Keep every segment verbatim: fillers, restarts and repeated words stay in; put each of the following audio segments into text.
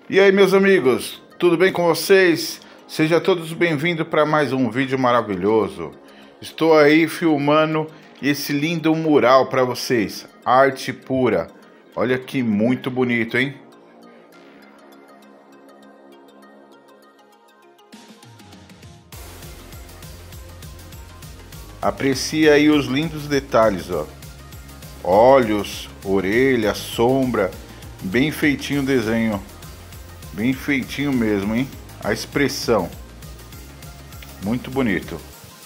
E aí, meus amigos, tudo bem com vocês? Sejam todos bem-vindos para mais um vídeo maravilhoso. Estou aí filmando esse lindo mural para vocês, arte pura. Olha que muito bonito, hein? Aprecie aí os lindos detalhes, ó. Olhos, orelha, sombra, bem feitinho o desenho. Bem feitinho mesmo, hein? A expressão. Muito bonito.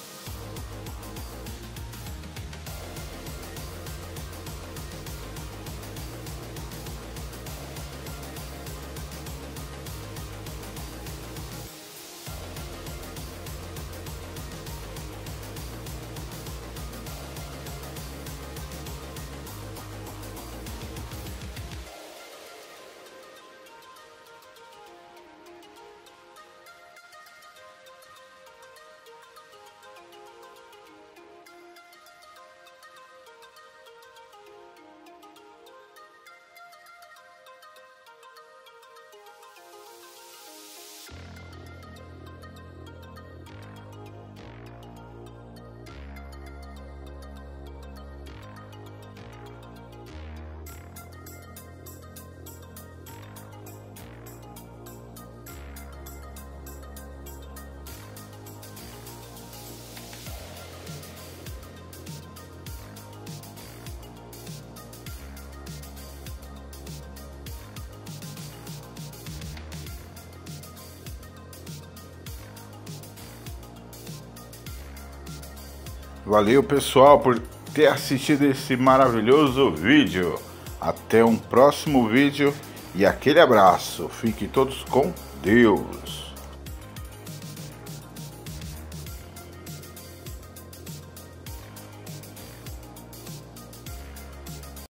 Valeu, pessoal, por ter assistido esse maravilhoso vídeo. Até um próximo vídeo e aquele abraço. Fiquem todos com Deus.